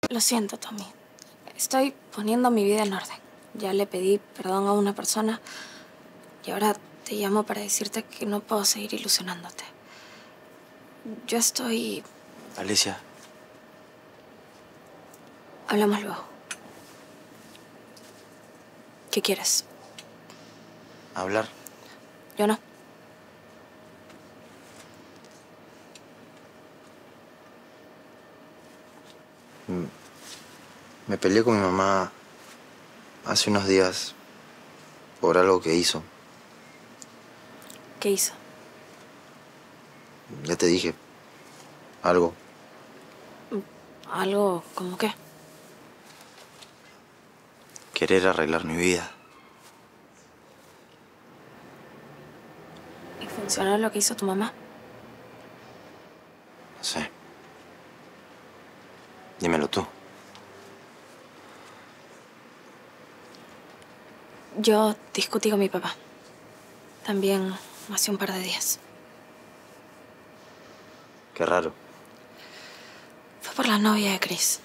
Lo siento, Tommy. Estoy poniendo mi vida en orden. Ya le pedí perdón a una persona y ahora te llamo para decirte que no puedo seguir ilusionándote. Yo estoy... Alicia. Hablamos luego. ¿Qué quieres? Hablar. Yo no. Me peleé con mi mamá hace unos días por algo que hizo. ¿Qué hizo? Ya te dije. Algo. ¿Algo como qué? Querer arreglar mi vida. ¿Y funcionó lo que hizo tu mamá? No sé. Dímelo tú. Yo discutí con mi papá. También hace un par de días. Qué raro. Fue por la novia de Chris.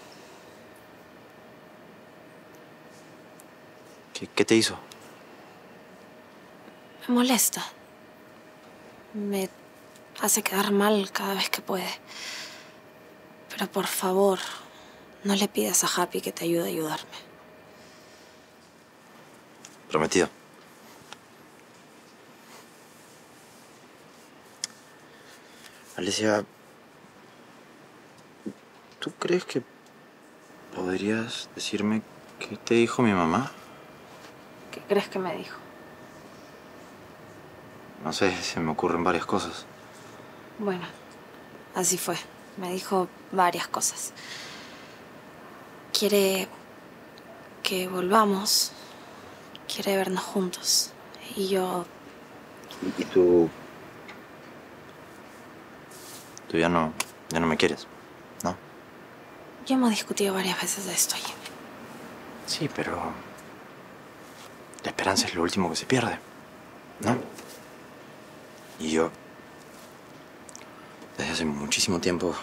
¿Qué te hizo? Me molesta. Me hace quedar mal cada vez que puede. Pero por favor, no le pidas a Happy que te ayude a ayudarme. Prometido. Alicia, ¿tú crees que podrías decirme qué te dijo mi mamá? ¿Qué crees que me dijo? No sé, se me ocurren varias cosas. Bueno, así fue. Me dijo varias cosas. Quiere que volvamos. Quiere vernos juntos. Y yo... ¿Y tú? Tú ya no me quieres, ¿no? Ya hemos discutido varias veces de esto, Jimmy. Sí, pero la esperanza es lo último que se pierde, ¿no? Y yo, desde hace muchísimo tiempo,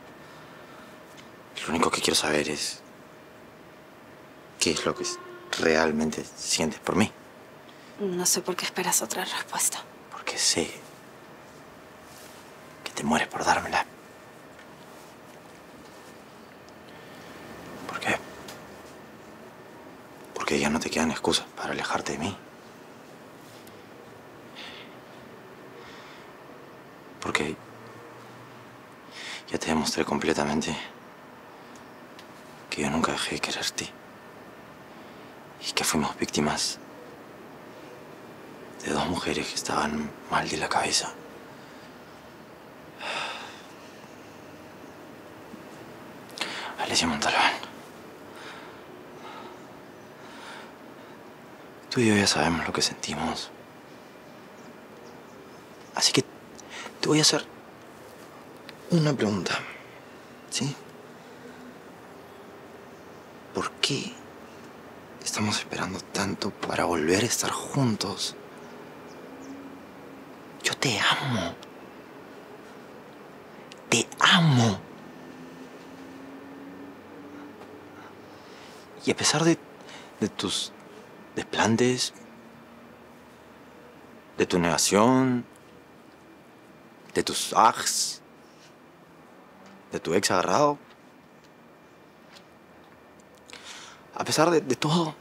lo único que quiero saber es qué es lo que realmente sientes por mí. No sé por qué esperas otra respuesta. Porque sé que te mueres por dármela. ¿Por qué? Porque ya no te quedan excusas para alejarte de mí. Porque ya te demostré completamente que yo nunca dejé de quererte. Y que fuimos víctimas de dos mujeres que estaban mal de la cabeza. Alicia Montalbán. Tú y yo ya sabemos lo que sentimos. Así que te voy a hacer una pregunta, ¿sí? ¿Por qué estamos esperando tanto para volver a estar juntos? Yo te amo. Te amo. Y a pesar de tus desplantes, de tu negación, de tus ags, de tu ex agarrado, a pesar de todo,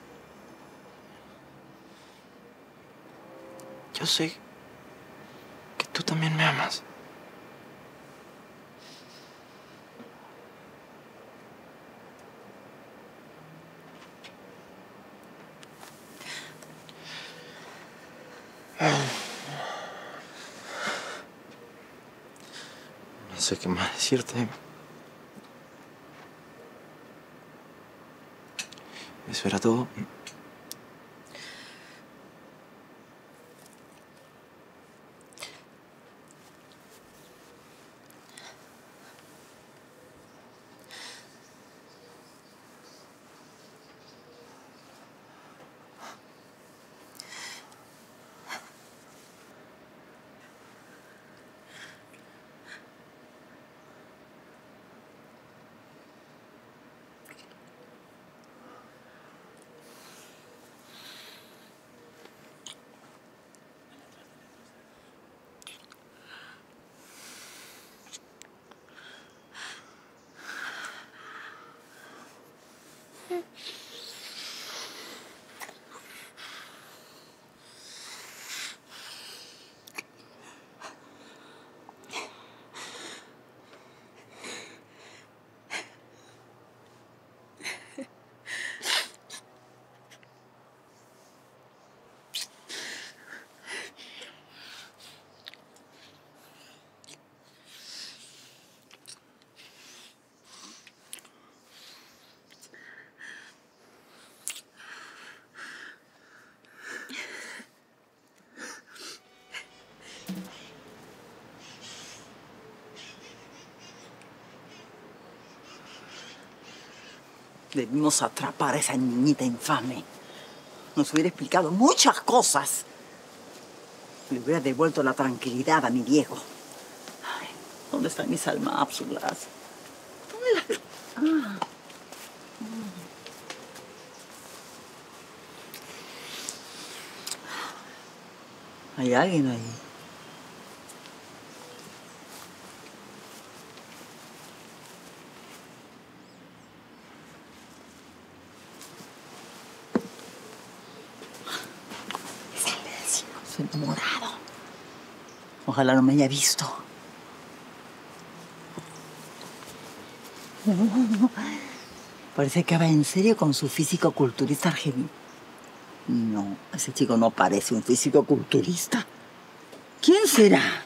yo sé que tú también me amas. No sé qué más decirte. Eso era todo. Debimos atrapar a esa niñita infame. Nos hubiera explicado muchas cosas. Le hubiera devuelto la tranquilidad a mi viejo. Ay, ¿dónde están mis almápsulas? ¿Dónde las...? Ah. ¿Hay alguien ahí? Soy enamorado. Ojalá no me haya visto. Parece que va en serio con su físico-culturista argentino. No, ese chico no parece un físico-culturista. ¿Quién será?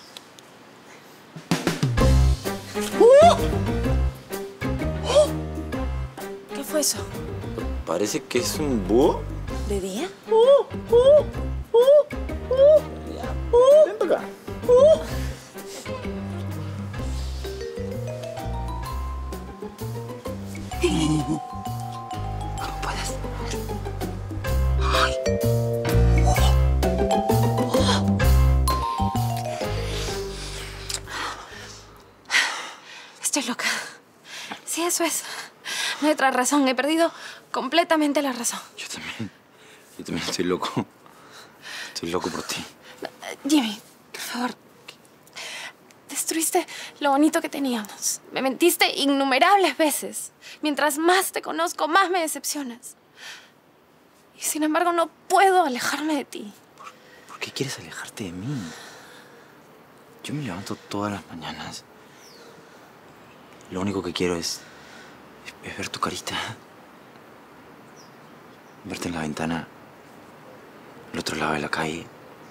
¿Qué fue eso? Parece que es un búho. ¿De día? Ven para acá. ¿Cómo puedes? Estoy loca. Sí, eso es. No hay otra razón. He perdido completamente la razón. Yo también estoy loco. Estoy loco por ti. Jimmy, por favor. Destruiste lo bonito que teníamos. Me mentiste innumerables veces. Mientras más te conozco, más me decepcionas. Y sin embargo, no puedo alejarme de ti. ¿Por qué quieres alejarte de mí? Yo me levanto todas las mañanas. Lo único que quiero es ver tu carita. Verte en la ventana, al otro lado de la calle.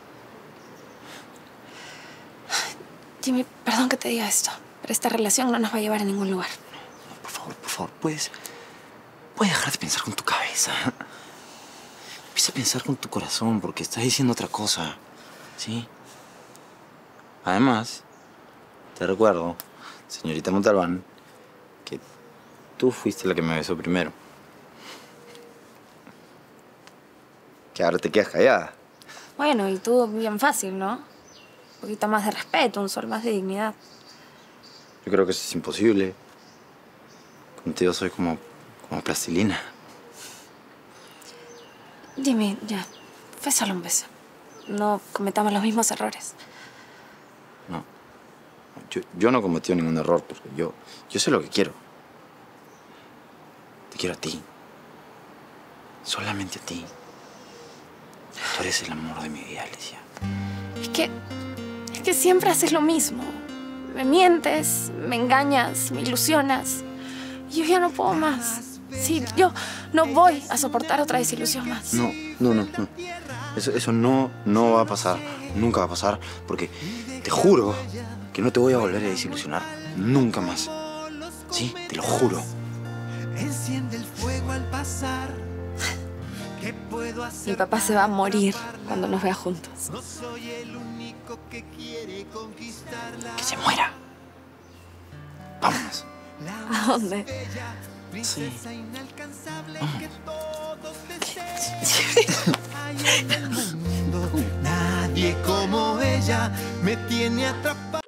Jimmy, perdón que te diga esto, pero esta relación no nos va a llevar a ningún lugar. No, por favor, puedes dejar de pensar con tu cabeza. Empieza a pensar con tu corazón, porque estás diciendo otra cosa, ¿sí? Además, te recuerdo, señorita Montalbán, que tú fuiste la que me besó primero. Que ahora te quedas callada. Bueno, y tú bien fácil, ¿no? Un poquito más de respeto, un sol más de dignidad. Yo creo que eso es imposible. Contigo soy como plastilina. Jimmy, ya. Fue solo un beso. No cometamos los mismos errores. No. Yo no cometí ningún error porque yo sé lo que quiero. Te quiero a ti. Solamente a ti. Tú eres el amor de mi vida, Alicia. Es que siempre haces lo mismo. Me mientes, me engañas, me ilusionas. Y yo ya no puedo más. Sí, yo no voy a soportar otra desilusión más. No. Eso no va a pasar. Nunca va a pasar. Porque te juro que no te voy a volver a desilusionar nunca más. Sí, te lo juro. Enciende el fuego al pasar. ¿Qué puedo hacer? Mi papá se va a morir cuando nos vea juntos. No soy el único que quiere conquistarla. Que se muera. Vámonos. ¿A dónde? Princesa inalcanzable que todos desean. hay en el mundo. Nadie como ella me tiene atrapado.